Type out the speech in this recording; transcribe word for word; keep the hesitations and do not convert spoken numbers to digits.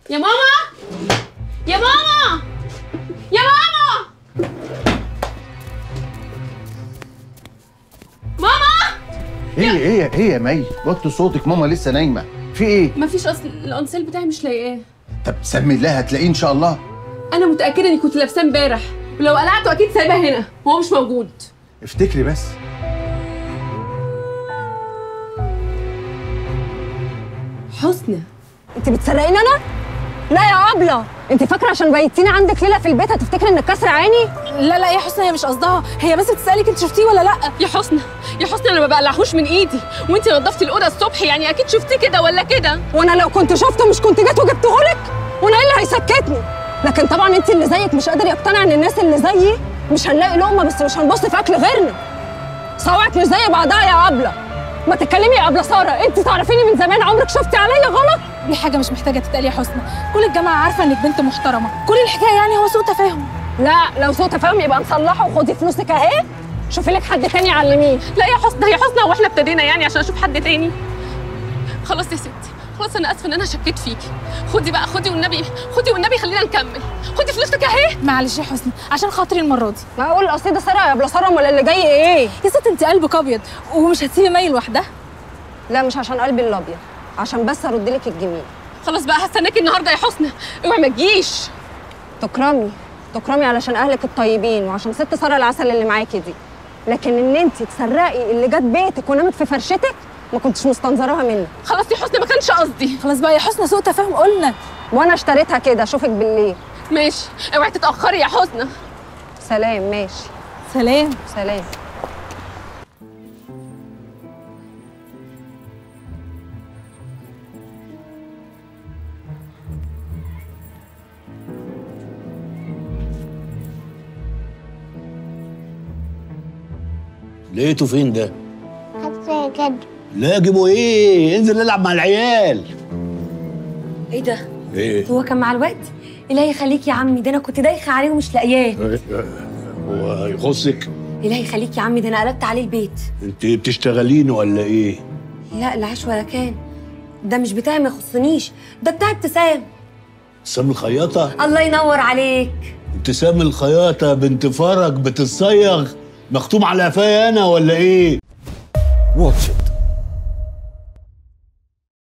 يا ماما يا ماما يا ماما ماما. ايه ايه ايه يا مي، وطي صوتك، ماما لسه نايمه. في ايه؟ مفيش، اصل الانسيل بتاعي مش لاقياه. طب سمي الله هتلاقيه ان شاء الله. انا متاكده اني كنت لابساه امبارح، ولو قلعته اكيد سايباه هنا وهو مش موجود. افتكري بس. حسنى، انت بتسرقيني انا؟ لا يا ابله، انت فاكره عشان بيتيني عندك ليله في البيت هتفتكري انك كسر عيني؟ لا لا يا حسنى، هي مش قصدها، هي بس بتسالك انت شفتيه ولا لا. يا حسنى يا حسنى انا ما بقلعهوش من ايدي، وانت نظفتي الاوضه الصبح، يعني اكيد شفتيه كده ولا كده. وانا لو كنت شفته مش كنت جيت وجبتهولك؟ وانا ايه اللي هيسكتني؟ لكن طبعا انت اللي زيك مش قادر يقتنع ان الناس اللي زيي مش هنلاقي لقمه، بس مش هنبص في اكل غيرنا. صوعك مش زي بعضها يا ابله. ما تتكلمي يا ابله ساره، انت تعرفيني من زمان، عمرك شفتي عليا غلط؟ دي حاجه مش محتاجه تتقال يا حسنى، كل الجامعه عارفه انك بنت محترمه، كل الحكايه يعني هو سوء تفاهم. لا، لو سوء تفاهم يبقى نصلحه وخدي فلوسك اهي، شوفي لك حد تاني علميه. لا يا حسنى يا حسنى، واحنا ابتدينا يعني عشان اشوف حد تاني؟ خلاص يا ستي، خلاص انا اسفه ان انا شكيت فيكي. خدي بقى، خدي والنبي، خدي والنبي خلينا نكمل. خدي فلوسك اهي. معلش يا حسنى عشان خاطري المره دي. معقول القصيده ساره يا ابله ساره؟ امال اللي جاي ايه؟ يا ست انت قلبك ابيض ومش هتسيبي مي لوحدها. لا مش عشان قلبي الابيض، عشان بس ارد لك الجميل. خلاص بقى هستناكي النهارده يا حسنى، اوعي ما تجيش. تكرمي تكرمي علشان اهلك الطيبين وعشان ست ساره العسل اللي معاكي دي، لكن ان انت تسرقي اللي جت بيتك ونامت في فرشتك ما كنتش مستنظراها منك. خلاص يا حسنى ما كانش قصدي. خلاص بقى يا حسنى، سوء تفاهم قلنا. وانا اشتريتها كده، اشوفك بالليل. ماشي، اوعي تتاخري يا حسنى. سلام. ماشي، سلام. سلام. لقيته فين ده؟ حاسه كده. لا اجيبه ايه؟ انزل نلعب مع العيال. ايه ده؟ ايه؟ هو كان مع الوقت؟ الهي يخليك يا عمي، ده انا كنت دايخه عليه ومش لاقياه. هو يخصك؟ الهي يخليك يا عمي، ده انا قلبت عليه البيت. انت بتشتغلين ولا ايه؟ لا لا عاش ولا كان، ده مش بتاعي ما يخصنيش، ده بتاع ابتسام. ابتسام الخياطه؟ الله ينور عليك. ابتسام الخياطه بنت فرج بتتصيغ، مختوم على قفايا انا ولا ايه؟ واتش ات.